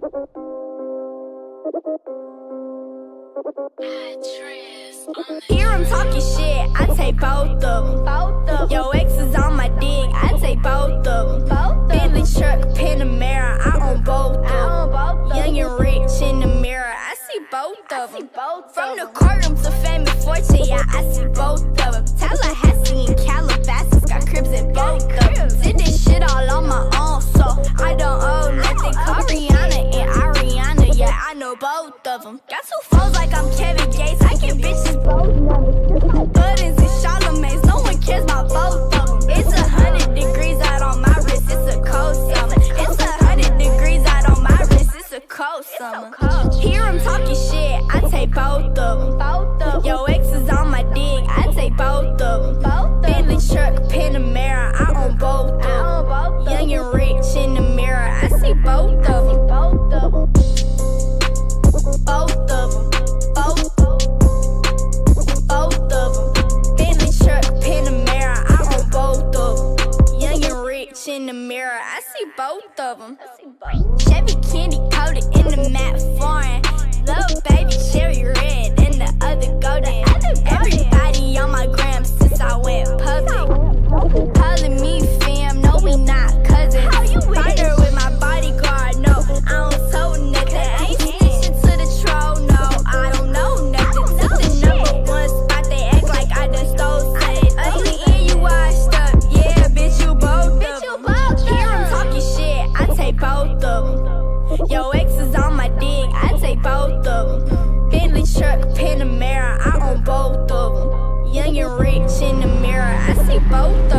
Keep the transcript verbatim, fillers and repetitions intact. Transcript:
Hear him talking shit, I take both of them. Yo, ex is on my dick, I take both of them. Bentley truck, Panamera, I own both of them. Young and rich in the mirror, I see both of them. From the courtroom to Fame and Fortune, yeah, I see both of them. Tallahassee and Calabasas got cribs in both of them. Did this shit all on my own, so I don't owe nothing. Call Rihanna and Ariana, yeah, I know both of them. Got two phones like I'm Kevin Gates, I get bitches both numbers. Buttons and Charlemagne's, no one cares about both of them. It's a hundred degrees out on my wrist, it's a cold summer. It's a hundred degrees out on my wrist, it's a cold summer. Hear him talking shit, I take both of them. Yo, ex is on my dick, I take both of them. Bentley truck, Panamera, I own both of them. Young and rich in the mirror, I see both of them. Both of them. Both of them. Both. Both of them. Bentley truck, Panamera, I own both of them. Young and rich in the mirror, I see both of them. Chevy candy coated in the matte foreign. Little baby cherry red and the other golden. Everybody on my gram since I went public. Calling me fam, no we not cousins. Find her with my bodyguard, no, I don't told nothing. Ain't snitching to the troll, no, I don't know nothing. To the number one spot, they act like I done stole something. Ugly and you washed up, yeah, bitch you both of them. Hear him talking shit, I take both of them. Yo, ex is on my dick, I take both of them. Bentley truck, Panamera, I own both of them. Young and rich in the mirror, I see both of them.